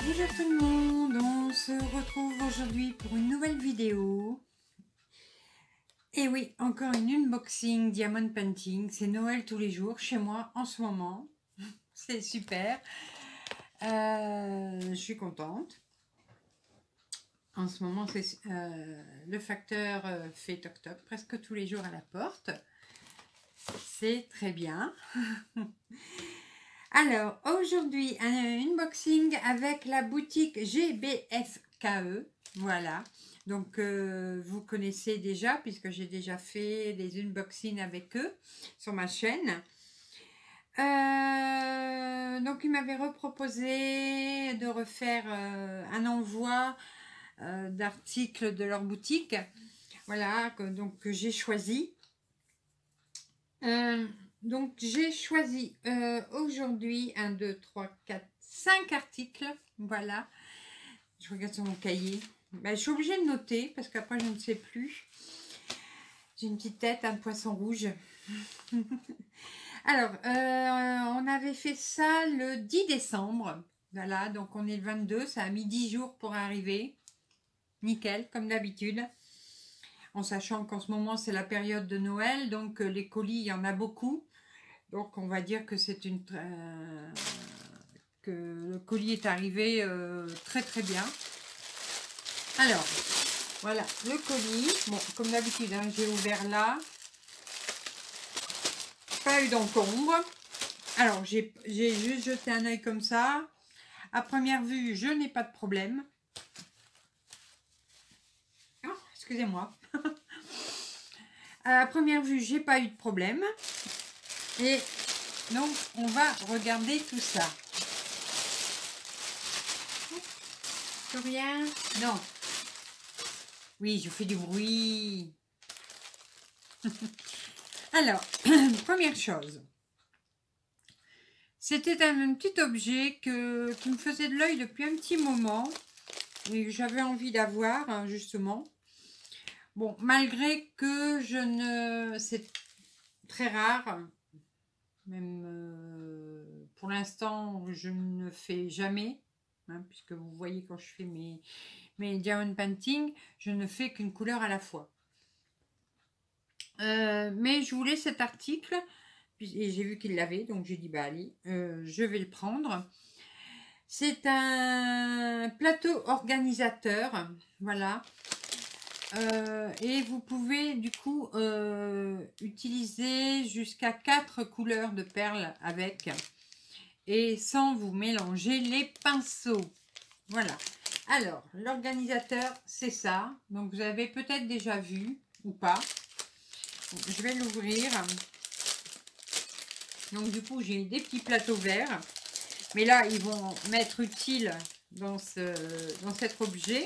Bonjour tout le monde, on se retrouve aujourd'hui pour une nouvelle vidéo. Et oui, encore une unboxing Diamond Painting, c'est Noël tous les jours chez moi en ce moment, c'est super, je suis contente. En ce moment, c'est le facteur fait toc toc presque tous les jours à la porte, c'est très bien. Alors, aujourd'hui, un unboxing avec la boutique GBFKE. Voilà. Donc, vous connaissez déjà, puisque j'ai déjà fait des unboxings avec eux sur ma chaîne. Donc, ils m'avaient reproposé de refaire un envoi d'articles de leur boutique. Voilà, donc j'ai choisi. Donc j'ai choisi aujourd'hui 1, 2, 3, 4, 5 articles. Voilà, je regarde sur mon cahier. Ben, je suis obligée de noter parce qu'après je ne sais plus. J'ai une petite tête, un poisson rouge. Alors, on avait fait ça le 10 décembre. Voilà, donc on est le 22, ça a mis 10 jours pour arriver. Nickel, comme d'habitude. En sachant qu'en ce moment c'est la période de Noël, donc les colis, il y en a beaucoup. Donc on va dire que c'est que le colis est arrivé très très bien. Alors voilà le colis. Bon, comme d'habitude, hein, j'ai ouvert là. Pas eu d'encombre. Alors j'ai juste jeté un œil comme ça. À première vue, je n'ai pas de problème. Oh, excusez-moi. À première vue, j'ai pas eu de problème. Et donc on va regarder tout ça. Rien? Non. Oui, je fais du bruit. Alors, première chose. C'était un petit objet qui me faisait de l'œil depuis un petit moment. Et que j'avais envie d'avoir, hein, justement. Bon, malgré que je ne... C'est très rare. Même pour l'instant, je ne fais jamais. Hein, puisque vous voyez quand je fais mes diamond painting, je ne fais qu'une couleur à la fois. Mais je voulais cet article et j'ai vu qu'il l'avait, donc j'ai dit bah allez, je vais le prendre. C'est un plateau organisateur, voilà. Et vous pouvez du coup utiliser jusqu'à 4 couleurs de perles avec, et sans vous mélanger les pinceaux. Voilà. Alors, l'organisateur, c'est ça. Donc, vous avez peut-être déjà vu ou pas. Donc, je vais l'ouvrir. Donc, du coup, j'ai des petits plateaux verts. Mais là, ils vont m'être utiles dans cet objet.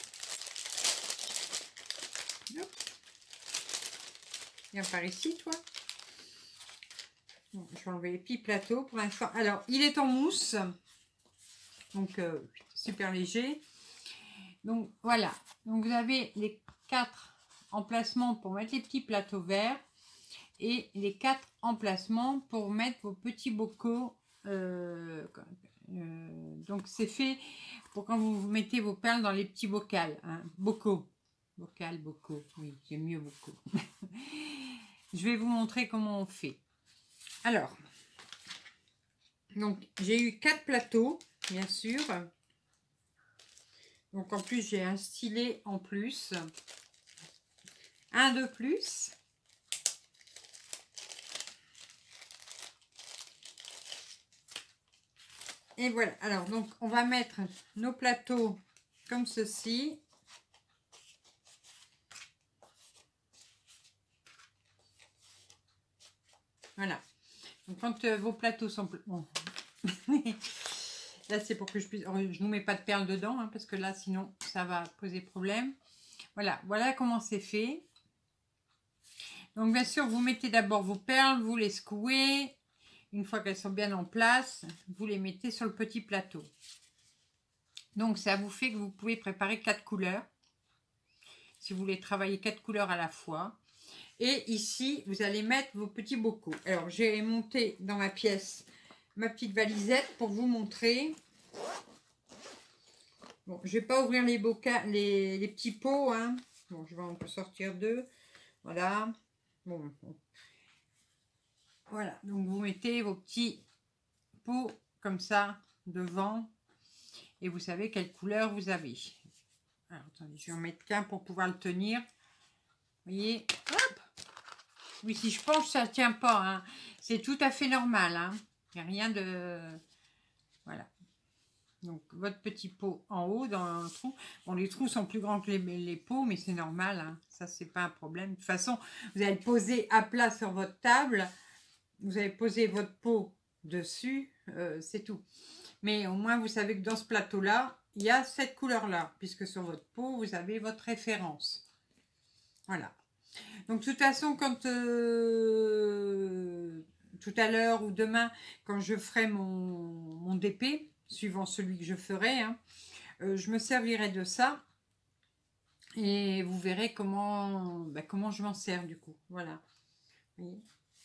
Hop. Viens par ici, toi. Bon, je vais enlever les petits plateaux pour l'instant. Alors, il est en mousse. Donc, super léger. Donc, voilà. Donc, vous avez les 4 emplacements pour mettre les petits plateaux verts. Et les 4 emplacements pour mettre vos petits bocaux. Donc c'est fait pour quand vous mettez vos perles dans les petits bocals, hein. Bocaux, oui, j'aime mieux bocaux. Je vais vous montrer comment on fait. Alors, donc j'ai eu 4 plateaux, bien sûr. Donc en plus j'ai un stylet en plus, un de plus. Et voilà, alors donc on va mettre nos plateaux comme ceci. Voilà. Donc quand vos plateaux sont... Bon. Là c'est pour que je puisse... Je ne vous mets pas de perles dedans, hein, parce que là sinon ça va poser problème. Voilà, voilà comment c'est fait. Donc bien sûr vous mettez d'abord vos perles, vous les secouez. Une fois qu'elles sont bien en place, vous les mettez sur le petit plateau. Donc ça vous fait que vous pouvez préparer 4 couleurs. Si vous voulez travailler 4 couleurs à la fois. Et ici, vous allez mettre vos petits bocaux. Alors, j'ai monté dans ma pièce ma petite valisette pour vous montrer. Bon, je vais pas ouvrir les les petits pots, hein. Bon, je vais en sortir deux. Voilà. Bon. Voilà. Donc, vous mettez vos petits pots comme ça devant. Et vous savez quelle couleur vous avez. Alors, attendez, je vais en mettre qu'un pour pouvoir le tenir. Vous voyez, hop. Oui, si je penche, ça ne tient pas. Hein. C'est tout à fait normal. Hein. Il n'y a rien de... Voilà. Donc, votre petit pot en haut, dans le trou. Bon, les trous sont plus grands que les pots, mais c'est normal. Hein. Ça, c'est pas un problème. De toute façon, vous allez le poser à plat sur votre table. Vous allez poser votre pot dessus. C'est tout. Mais au moins, vous savez que dans ce plateau-là, il y a cette couleur-là. Puisque sur votre pot, vous avez votre référence. Voilà. Donc, de toute façon, quand tout à l'heure ou demain, quand je ferai mon DP, suivant celui que je ferai, hein, je me servirai de ça. Et vous verrez comment je m'en sers du coup. Voilà. Oui.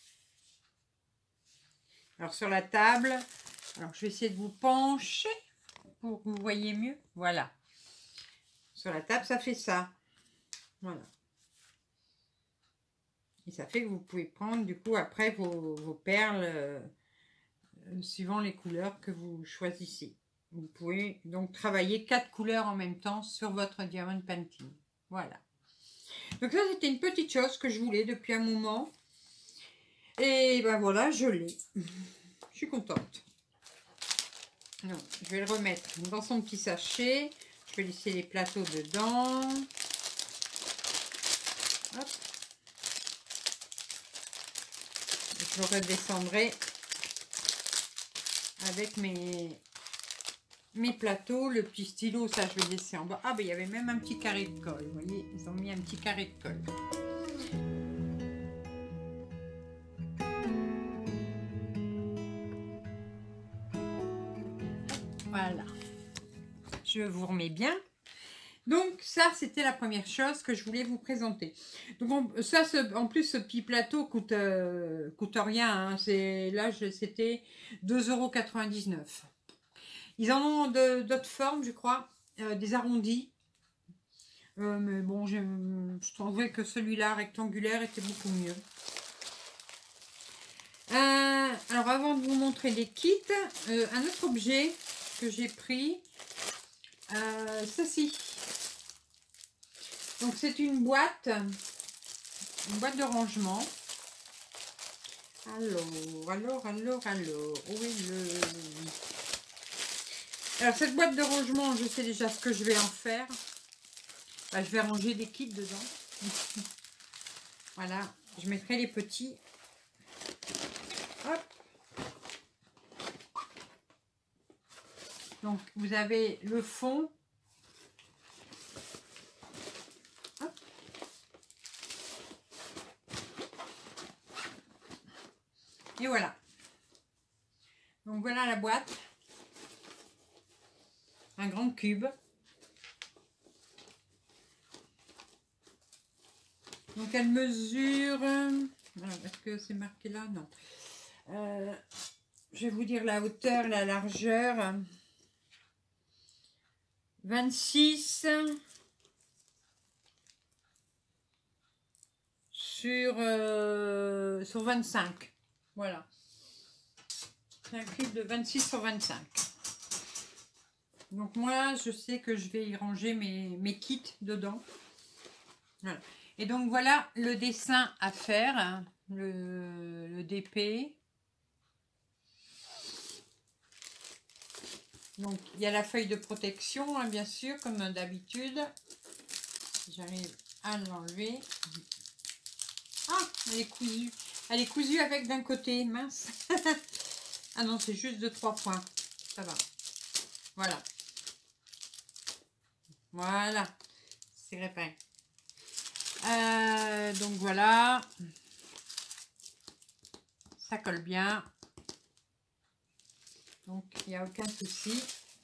Alors, sur la table, alors je vais essayer de vous pencher pour que vous voyez mieux. Voilà. Sur la table, ça fait ça. Voilà. Et ça fait que vous pouvez prendre du coup après vos perles suivant les couleurs que vous choisissez. Vous pouvez donc travailler 4 couleurs en même temps sur votre diamond painting. Voilà. Donc ça, c'était une petite chose que je voulais depuis un moment. Et ben voilà, je l'ai. Je suis contente. Donc, je vais le remettre dans son petit sachet. Je vais laisser les plateaux dedans. Hop. Je le redescendrai avec mes plateaux. Le petit stylo, ça je vais laisser en bas. Ah ben il y avait même un petit carré de colle. Vous voyez, ils ont mis un petit carré de colle. Voilà. Je vous remets bien. Donc ça, c'était la première chose que je voulais vous présenter. Donc en plus, ce petit plateau coûte rien. Hein. Là, c'était 2,99 €. Ils en ont d'autres formes, je crois, des arrondis. Mais bon, je trouvais que celui-là, rectangulaire, était beaucoup mieux. Alors, avant de vous montrer les kits, un autre objet que j'ai pris, ceci. Donc, c'est une boîte de rangement. Alors, où est le... Alors, cette boîte de rangement, je sais déjà ce que je vais en faire. Je vais ranger des kits dedans. Voilà, je mettrai les petits. Hop. Donc, vous avez le fond. Hop. Et voilà. Donc, voilà la boîte. Un grand cube. Donc, elle mesure... Est-ce que c'est marqué là? Non. Je vais vous dire la hauteur, la largeur. 26 sur 25. Voilà. C'est un cube de 26 sur 25. Donc moi, je sais que je vais y ranger mes kits dedans. Voilà. Et donc voilà le dessin à faire, hein, le DP. Donc il y a la feuille de protection, hein, bien sûr, comme d'habitude. J'arrive à l'enlever. Ah, elle est cousue. Elle est cousue avec d'un côté, mince. Ah non, c'est juste de 3 points. Ça va. Voilà. Voilà. C'est répeint. Donc voilà. Ça colle bien. Donc il n'y a aucun souci.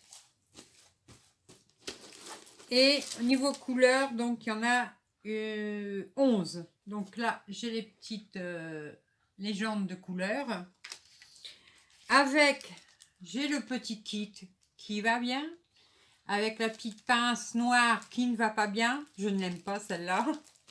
Et au niveau couleur, donc il y en a 11. Donc là, j'ai les petites légendes de couleurs. Avec, j'ai le petit kit qui va bien. avec la petite pince noire qui ne va pas bien. Je ne l'aime pas celle-là.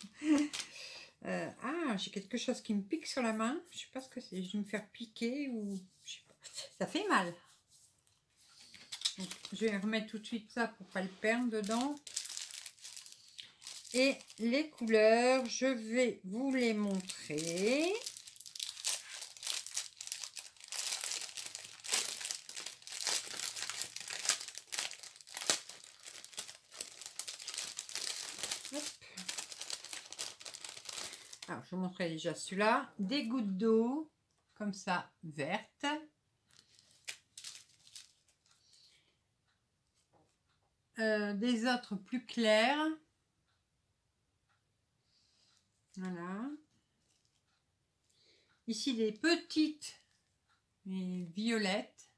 Ah, j'ai quelque chose qui me pique sur la main. Je sais pas ce que c'est. Je vais me faire piquer ou... Je sais pas. Ça fait mal. Donc, je vais remettre tout de suite ça pour pas le perdre dedans. Et les couleurs, je vais vous les montrer. Hop. Alors, je vous montrerai déjà celui-là. Des gouttes d'eau, comme ça, vertes. Des autres plus clairs. Voilà. Ici, des petites violettes.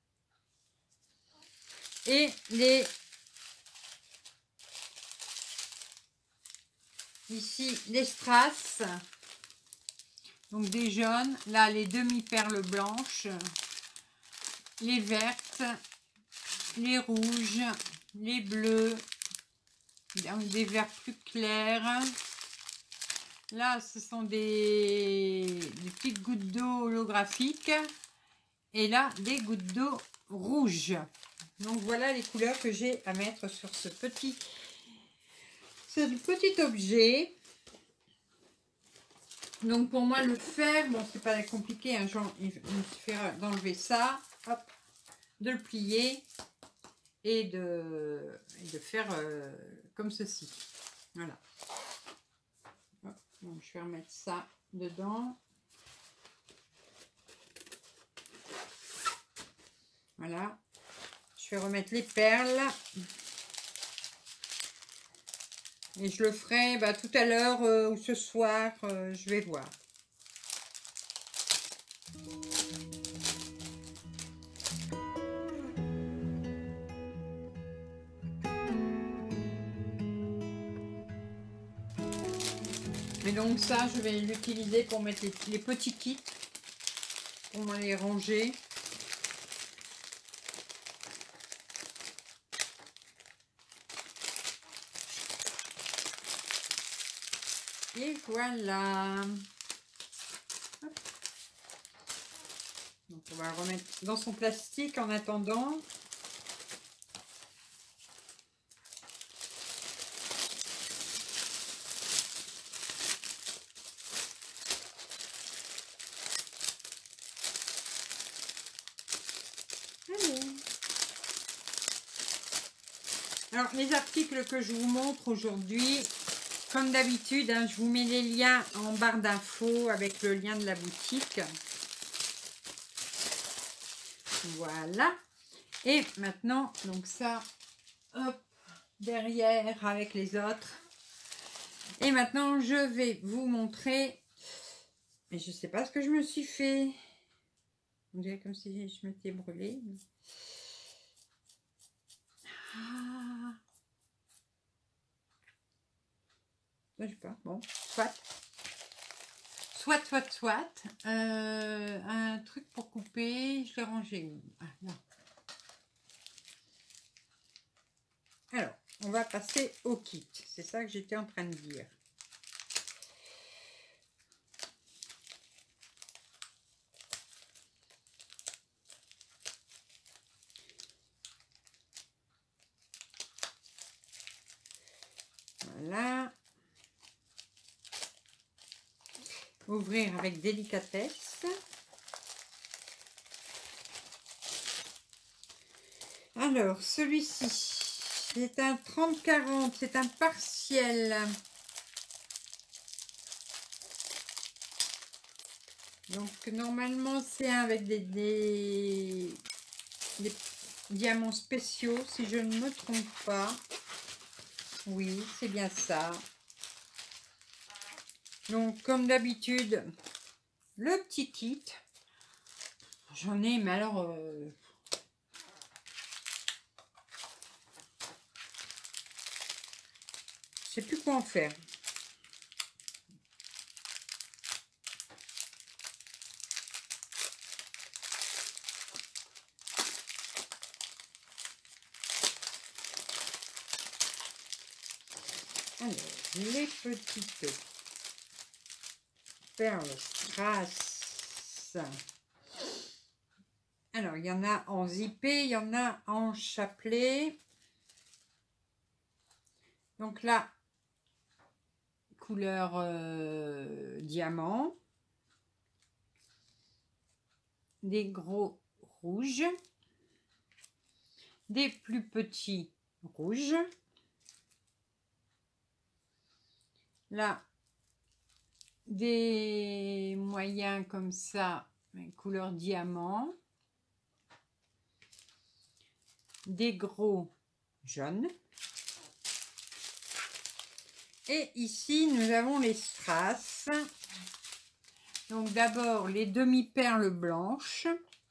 Et les... Ici, les strass. Donc, des jaunes. Là, les demi-perles blanches. Les vertes. Les rouges. Les bleus. Des verts plus clairs. Là, ce sont des petites gouttes d'eau holographiques. Et là, des gouttes d'eau rouges. Donc, voilà les couleurs que j'ai à mettre sur ce petit objet. Donc, pour moi, le faire, bon, c'est pas compliqué. Hein, il me suffit d'enlever ça, hop, de le plier et de faire comme ceci. Voilà. Donc, je vais remettre ça dedans. Voilà. Je vais remettre les perles. Et je le ferai tout à l'heure ou ce soir. Je vais voir. Et donc ça, je vais l'utiliser pour mettre les petits kits, pour les ranger. Et voilà. Hop. Donc on va le remettre dans son plastique en attendant. Alors, les articles que je vous montre aujourd'hui, comme d'habitude, hein, je vous mets les liens en barre d'infos avec le lien de la boutique. Voilà. Et maintenant, donc ça, hop, derrière avec les autres. Et maintenant, je vais vous montrer. Mais je ne sais pas ce que je me suis fait. On dirait comme si je m'étais brûlée. Ah. Je sais pas. Bon, soit. Un truc pour couper. Je l'ai rangé où? Ah, là. Alors, on va passer au kit. C'est ça que j'étais en train de dire. Voilà. Ouvrir avec délicatesse. Alors, celui-ci, c'est un 30-40, c'est un partiel. Donc, normalement, c'est un avec des diamants spéciaux, si je ne me trompe pas. Oui, c'est bien ça. Donc, comme d'habitude, le petit kit. J'en ai, mais alors... je sais plus quoi en faire. Alors, les petites perles strass. Alors, il y en a en zippé, il y en a en chapelet. Donc là, couleur diamant. Des gros rouges. Des plus petits rouges. Là, des moyens comme ça, couleur diamant. Des gros jaunes. Et ici, nous avons les strass. Donc d'abord, les demi-perles blanches.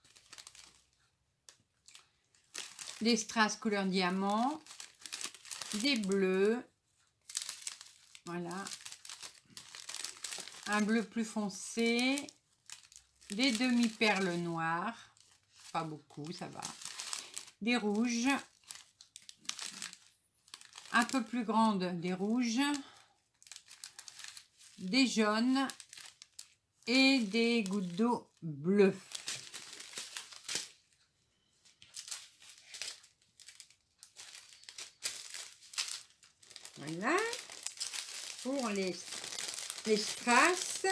Des strass couleur diamant. Des bleus. Voilà. Un bleu plus foncé. Des demi-perles noires. Pas beaucoup, ça va. Des rouges. Un peu plus grandes, des rouges. Des jaunes. Et des gouttes d'eau bleues. Voilà. Pour les strass.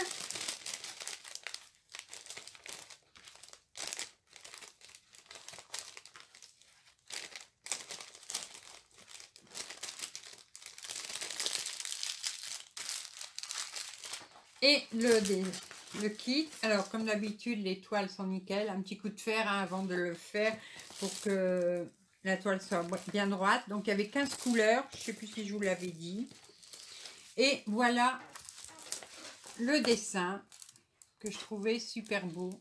Et le kit, alors comme d'habitude les toiles sont nickel, un petit coup de fer hein, avant de le faire pour que la toile soit bien droite. Donc il y avait 15 couleurs, je ne sais plus si je vous l'avais dit. Et voilà le dessin que je trouvais super beau.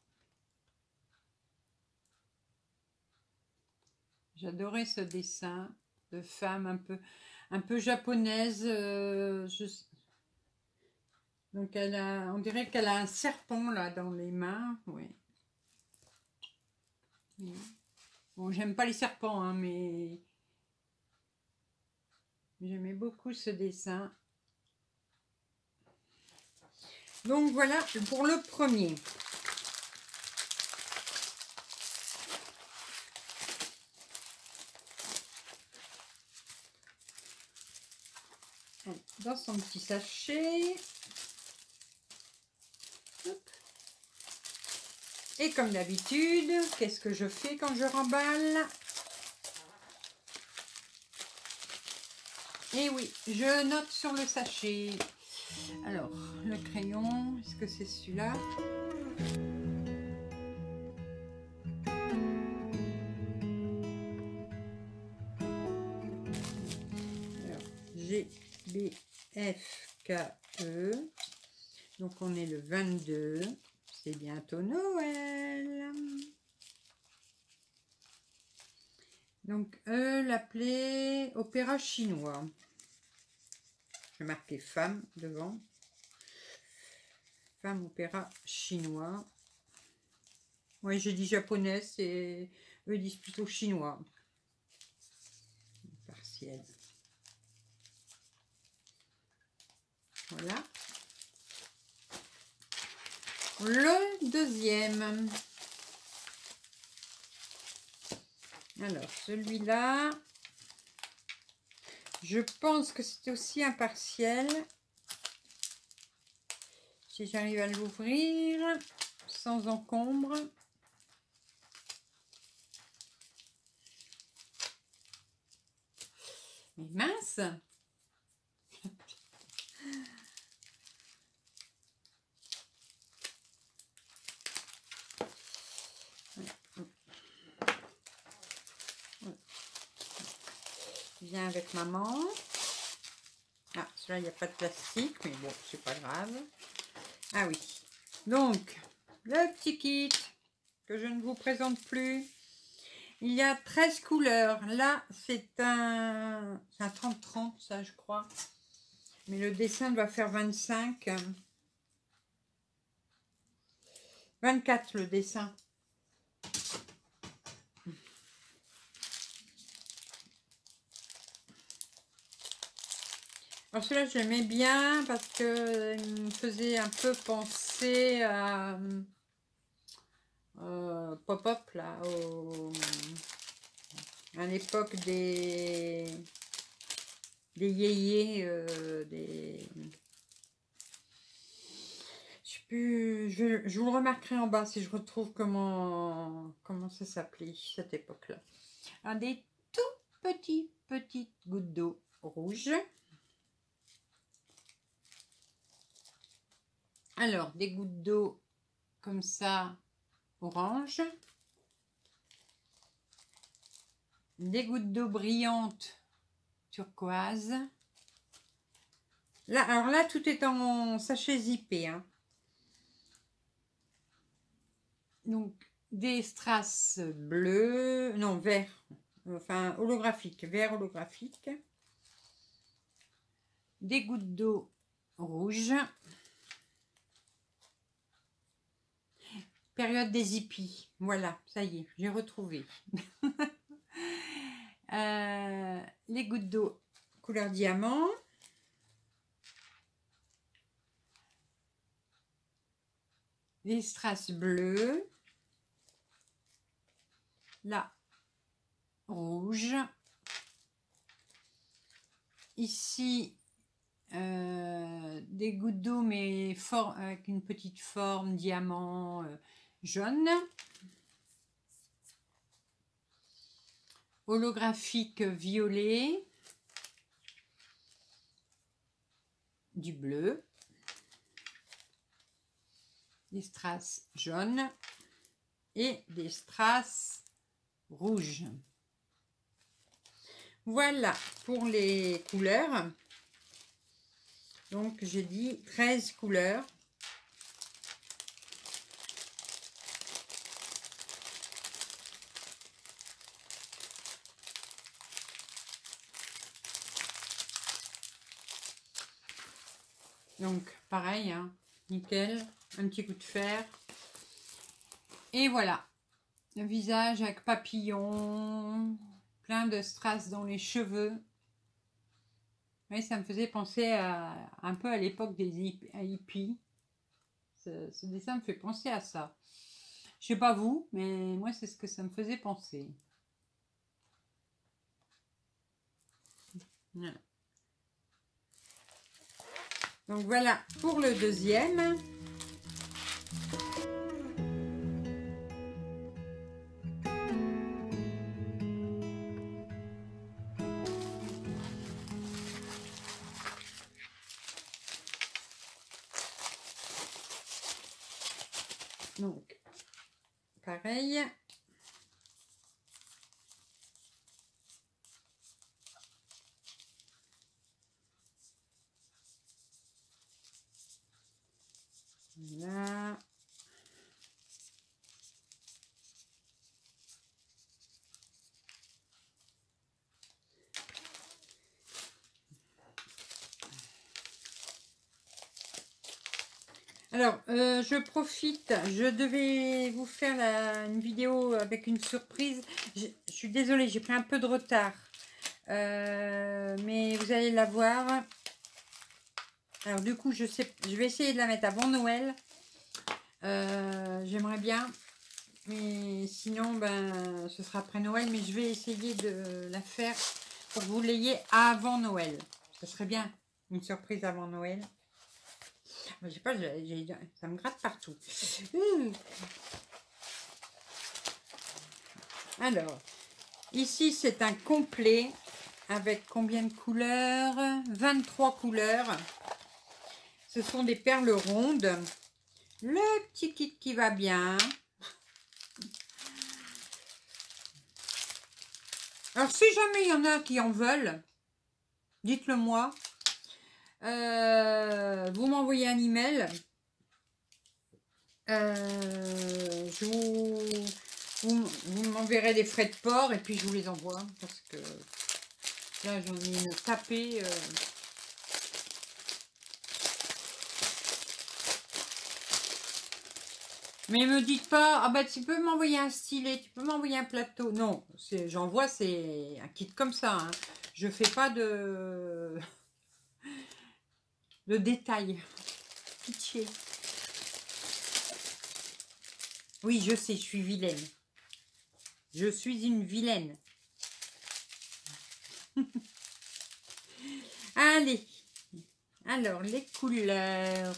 J'adorais ce dessin de femme un peu japonaise. Donc on dirait qu'elle a un serpent là dans les mains. Oui. Bon, j'aime pas les serpents, hein, mais j'aimais beaucoup ce dessin. Donc voilà pour le premier. Dans son petit sachet. Hop. Et comme d'habitude, qu'est-ce que je fais quand je remballe? Et oui, je note sur le sachet. Alors, le crayon, est-ce que c'est celui-là? G, B, F, K, E. Donc, on est le 22. C'est bientôt Noël. Donc, l'appeler opéra chinois. Je vais marquer femme devant. Femme opéra chinois. Oui, j'ai dit japonaise et eux disent plutôt chinois. Partiel. Voilà. Le deuxième. Alors, celui-là, je pense que c'est aussi un partiel. Si j'arrive à l'ouvrir sans encombre. Mais mince! Viens avec maman. Ah, celui-là, il n'y a pas de plastique, mais bon, c'est pas grave. Ah oui. Donc, le petit kit que je ne vous présente plus. Il y a 13 couleurs. Là, c'est un 30-30, ça, je crois. Mais le dessin doit faire 25. 24, le dessin. Alors celui-là, j'aimais bien parce que il me faisait un peu penser à Pop-Up, là, à l'époque des yéyés, je sais plus, je vous le remarquerai en bas si je retrouve comment ça s'appelait, cette époque-là. Un des tout petites gouttes d'eau rouge. Alors, des gouttes d'eau comme ça, orange. Des gouttes d'eau brillantes, turquoise. Là, alors là, tout est en sachet zippé, hein. Donc, des strass bleus, non, vert, enfin, holographique, vert holographique. Des gouttes d'eau rouge. Période des hippies. Voilà, ça y est, j'ai retrouvé. Les gouttes d'eau couleur diamant. Les strass bleus. Là, rouge. Ici, des gouttes d'eau, mais avec une petite forme diamant jaune. Holographique violet. Du bleu. Des strass jaunes. Et des strass rouges. Voilà pour les couleurs. Donc j'ai dit 13 couleurs. Donc pareil, hein, nickel, un petit coup de fer. Et voilà, le visage avec papillon, plein de strass dans les cheveux. Oui, ça me faisait penser un peu à l'époque des hippies. Ce dessin me fait penser à ça. Je sais pas vous, mais moi c'est ce que ça me faisait penser. Voilà. Donc voilà pour le deuxième. Donc, pareil. Voilà. Alors, je profite, je devais vous faire une vidéo avec une surprise. Je suis désolée, j'ai pris un peu de retard. Mais vous allez la voir. Alors du coup, je vais essayer de la mettre avant Noël. J'aimerais bien. Mais sinon, ben, ce sera après Noël. Mais je vais essayer de la faire pour que vous l'ayez avant Noël. Ce serait bien, une surprise avant Noël. Je sais pas, ça me gratte partout. Alors, ici c'est un complet avec combien de couleurs? 23 couleurs. Ce sont des perles rondes. Le petit kit qui va bien. Alors si jamais il y en a qui en veulent, dites-le moi. Vous m'envoyez un email. Vous m'enverrez les frais de port et puis je vous les envoie parce que là j'en ai une tapée. Mais me dites pas, ah bah tu peux m'envoyer un stylet, tu peux m'envoyer un plateau. Non, j'envoie, c'est un kit comme ça. Hein. Je fais pas de... de détails. Pitié. Oui, je sais, je suis vilaine. Je suis une vilaine. Allez. Alors, les couleurs.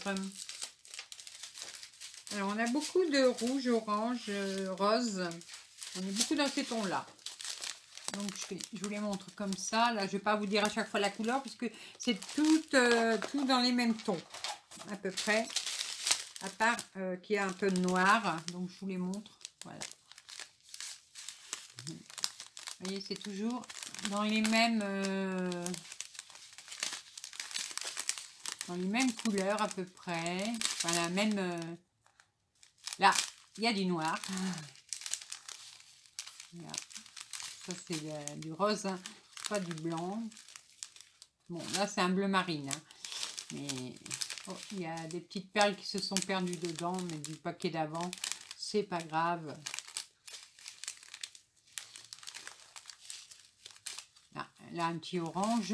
Alors, on a beaucoup de rouge, orange, rose. On est beaucoup dans ces tons-là. Donc, je vous les montre comme ça. Là, je ne vais pas vous dire à chaque fois la couleur, puisque c'est tout dans les mêmes tons, à peu près. À part qu'il y a un peu de noir. Donc, je vous les montre. Voilà. Vous voyez, c'est toujours dans les mêmes couleurs, à peu près. Voilà, même... là, il y a du noir. Voilà. Ça, c'est du rose, hein, pas du blanc. Bon, là, c'est un bleu marine. Hein. Mais oh, il y a des petites perles qui se sont perdues dedans, mais du paquet d'avant, c'est pas grave. Là, un petit orange.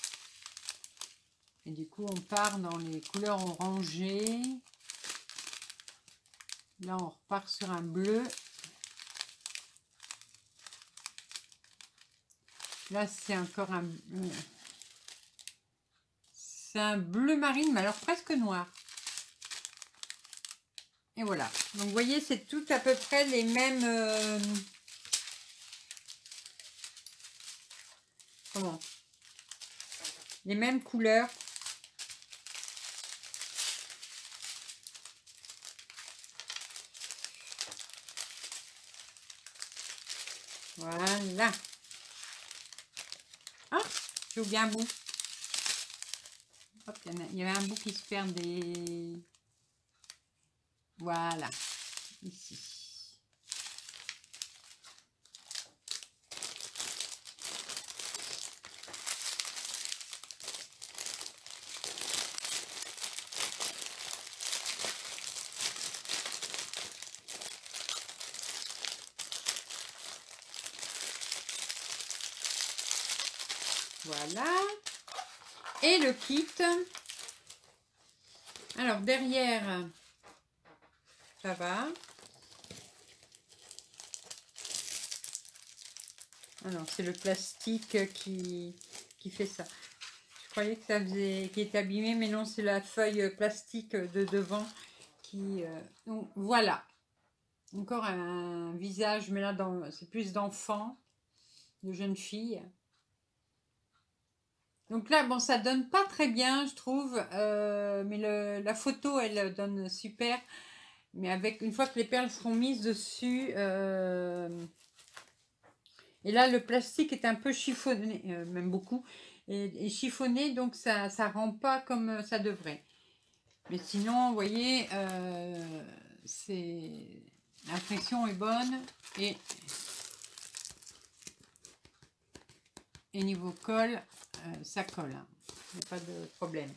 Et du coup, on part dans les couleurs orangées. Là, on repart sur un bleu. Là, c'est encore un... c'est un bleu marine, mais alors presque noir. Et voilà. Donc, vous voyez, c'est tout à peu près les mêmes... comment? Les mêmes couleurs. Voilà. Ah, j'ai oublié un bout. Hop, il y avait un bout qui se perdait. Voilà. Ici. Voilà. Et le kit. Alors, derrière, ça va. Alors, c'est le plastique qui fait ça. Je croyais que ça faisait, qui était abîmé, mais non, c'est la feuille plastique de devant qui... donc, voilà. Encore un visage, mais là, c'est plus d'enfant, de jeune fille. Donc là, bon, ça donne pas très bien, je trouve, mais la photo, elle donne super. Mais avec, une fois que les perles seront mises dessus, et là, le plastique est un peu chiffonné, même beaucoup, et chiffonné, donc ça rend pas comme ça devrait. Mais sinon, vous voyez, l'impression est bonne, et niveau colle, ça colle, hein. Il n'y a pas de problème.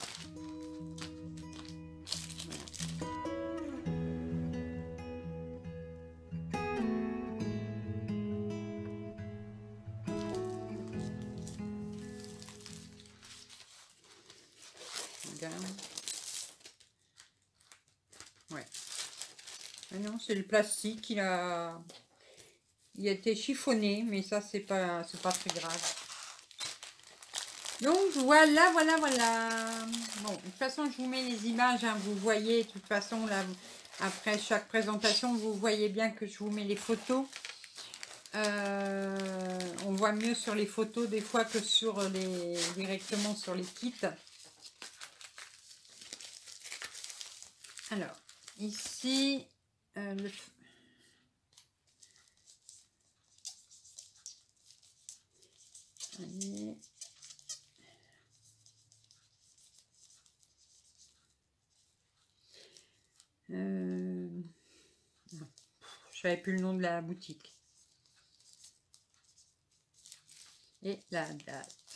Regarde. Ouais. Mais non, c'est le plastique, il a été chiffonné, mais ça c'est pas très grave. Donc voilà. Bon, de toute façon, je vous mets les images, hein, vous voyez, de toute façon, là, après chaque présentation, vous voyez bien que je vous mets les photos. On voit mieux sur les photos des fois que directement sur les kits. Alors, ici, allez. Je savais plus le nom de la boutique. Et la date.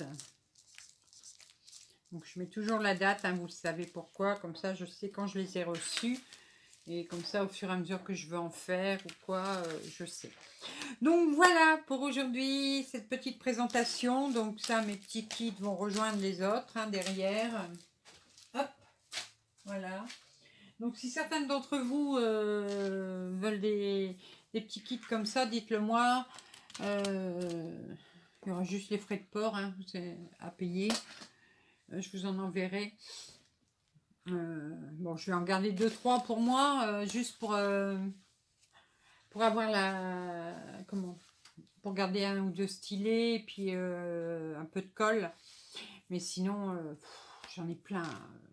Donc je mets toujours la date, hein, vous savez pourquoi. Comme ça, je sais quand je les ai reçus. Et comme ça, au fur et à mesure que je veux en faire ou quoi, je sais. Donc voilà pour aujourd'hui, cette petite présentation. Donc ça, mes petits kits vont rejoindre les autres, hein, derrière. Hop. Voilà. Donc si certains d'entre vous veulent des petits kits comme ça, dites-le moi. Il y aura juste les frais de port hein, à payer. Je vous en enverrai. Bon, je vais en garder 2-3 pour moi, juste pour avoir la... Comment? Pour garder un ou deux stylés, et puis un peu de colle. Mais sinon, j'en ai plein.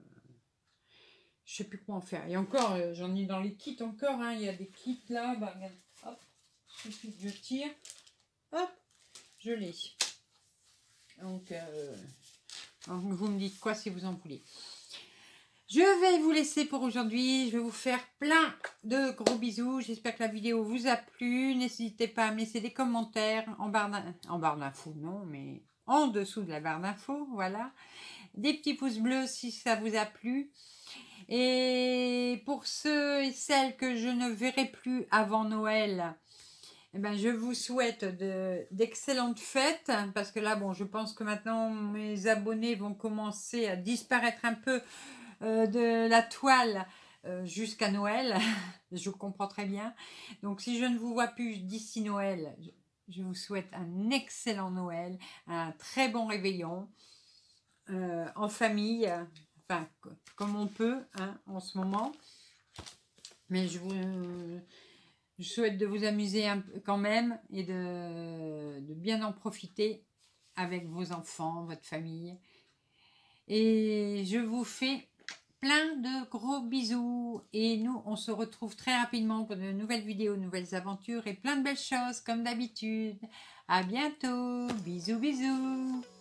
Je sais plus quoi en faire. Et encore, j'en ai dans les kits encore. Hein. Il y a des kits là. Bah, regarde, hop, il suffit que je tire. Hop, je l'ai. Donc, vous me dites quoi si vous en voulez. Je vais vous laisser pour aujourd'hui. Je vais vous faire plein de gros bisous. J'espère que la vidéo vous a plu. N'hésitez pas à me laisser des commentaires en barre d'infos, non, mais en dessous de la barre d'infos. Voilà. Des petits pouces bleus si ça vous a plu. Et pour ceux et celles que je ne verrai plus avant Noël, eh ben, je vous souhaite d'excellentes fêtes. Parce que là, bon, je pense que maintenant mes abonnés vont commencer à disparaître un peu de la toile jusqu'à Noël. Je comprends très bien. Donc si je ne vous vois plus d'ici Noël, je vous souhaite un excellent Noël, un très bon réveillon en famille, enfin comme on peut hein, en ce moment. Mais je souhaite de vous amuser un peu quand même et de bien en profiter avec vos enfants, votre famille. Et je vous fais plein de gros bisous et nous on se retrouve très rapidement pour de nouvelles vidéos, de nouvelles aventures et plein de belles choses comme d'habitude. À bientôt, bisous bisous.